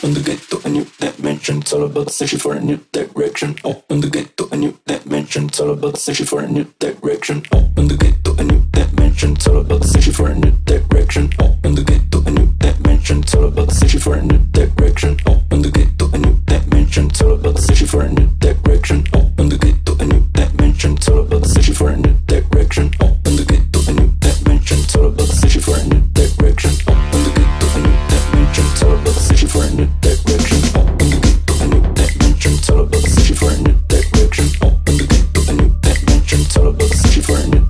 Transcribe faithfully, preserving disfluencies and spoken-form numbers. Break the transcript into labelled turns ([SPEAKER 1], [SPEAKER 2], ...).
[SPEAKER 1] Open the gate to a new dimension. It's all about searching for a new direction. Open the gate to a new dimension. It's all about searching for a new direction. Open the gate to a new dimension. It's all about searching for a new direction. Open the gate to a new dimension. It's all about searching for a new direction. Open the gate to a new dimension. It's all about searching for a new direction. Open the gate to a new dimension. It's all about searching for a new direction. Open the gate to a new dimension. It's all about searching for a new direction. Open the gate to a new dimension. It's all about searching for a new direction. Open the gate to a new dimension. It's all about searching for a new direction. Open the gate to a new dimension. It's all about searching for a new